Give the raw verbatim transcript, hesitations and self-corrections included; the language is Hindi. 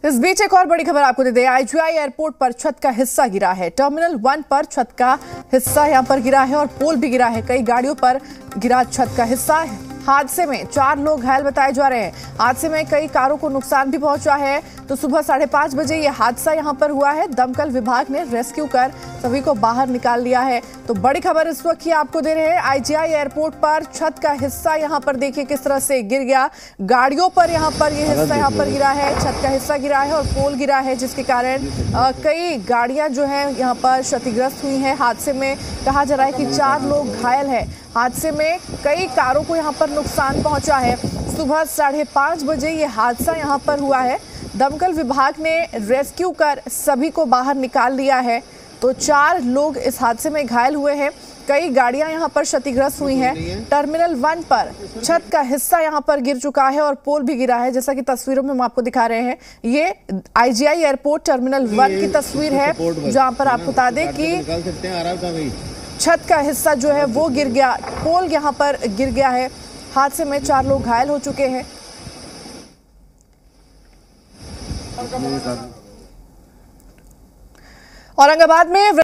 इस बीच एक और बड़ी खबर आपको दे दें। आईजीआई एयरपोर्ट पर छत का हिस्सा गिरा है। टर्मिनल वन पर छत का हिस्सा यहां पर गिरा है और पोल भी गिरा है। कई गाड़ियों पर गिरा छत का हिस्सा है। हादसे में चार लोग घायल बताए जा रहे हैं। हादसे में कई कारों को नुकसान भी पहुंचा है। तो सुबह साढ़े पांच बजे ये हादसा यहां पर हुआ है। दमकल विभाग ने रेस्क्यू कर सभी को बाहर निकाल लिया है। तो बड़ी खबर इस वक्त ही आपको दे रहे हैं। आईजीआई एयरपोर्ट पर छत का हिस्सा यहां पर देखिए किस तरह से गिर गया। गाड़ियों पर यहां पर ये हिस्सा यहां पर गिरा है, छत का हिस्सा गिरा है और पोल गिरा है, जिसके कारण कई गाड़ियां जो है यहां पर क्षतिग्रस्त हुई हैं। हादसे में कहा जा रहा है कि चार लोग घायल हैं। हादसे में कई कारों को यहां पर नुकसान पहुंचा है। सुबह साढ़े पांच बजे ये हादसा यहां पर हुआ है। दमकल विभाग ने रेस्क्यू कर सभी को बाहर निकाल लिया है। तो चार लोग इस हादसे में घायल हुए हैं। कई गाड़ियां यहां पर क्षतिग्रस्त हुई हैं। टर्मिनल वन पर छत का हिस्सा यहां पर गिर चुका है और पोल भी गिरा है, जैसा कि तस्वीरों में हम आपको दिखा रहे हैं। ये आईजीआई एयरपोर्ट टर्मिनल वन की तस्वीर है, जहां पर आपको बता दें कि छत का हिस्सा जो है वो गिर गया, पोल यहां पर गिर गया है। हादसे में चार लोग घायल हो चुके हैं। औरंगाबाद में